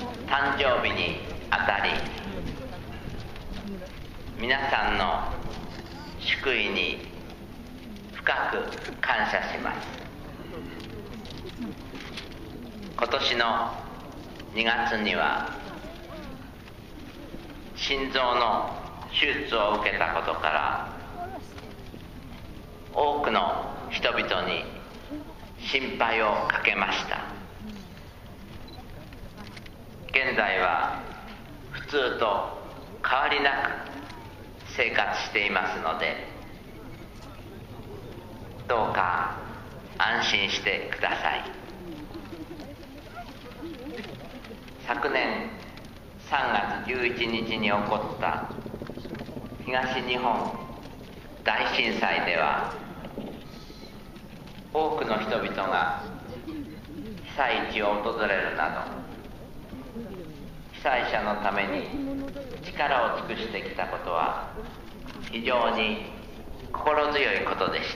誕生日にあたり、皆さんの祝意に深く感謝します。今年の2月には心臓の手術を受けたことから、多くの人々に心配をかけました。現在は普通と変わりなく生活していますので、どうか安心してください。昨年3月11日に起こった東日本大震災では、多くの人々が被災地を訪れるなど、被災者のために力を尽くしてきたことは非常に心強いことでした。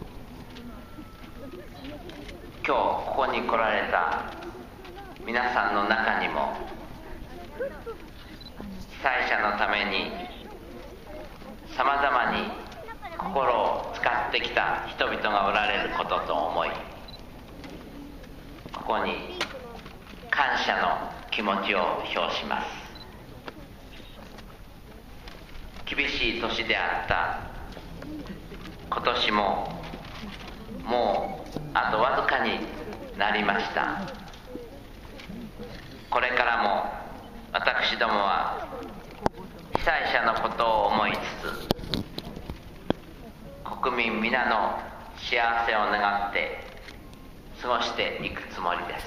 今日ここに来られた皆さんの中にも、被災者のためにさまざまに心を使ってきた人々がおられることと思い、ここに感謝の気持ちを表します。厳しい年であった今年ももうあとわずかになりました。これからも私どもは被災者のことを思いつつ、国民皆の幸せを願って過ごしていくつもりです。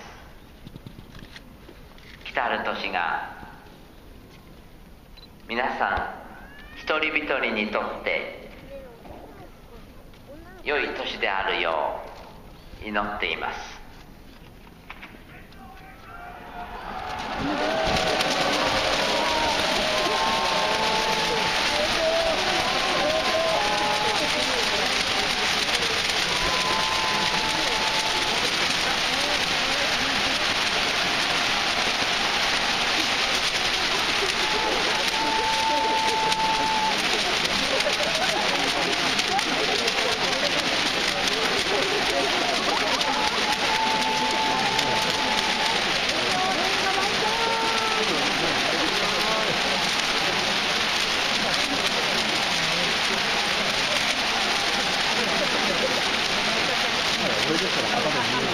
来たる年が皆さん一人一人にとって良い年であるよう祈っています。 これですから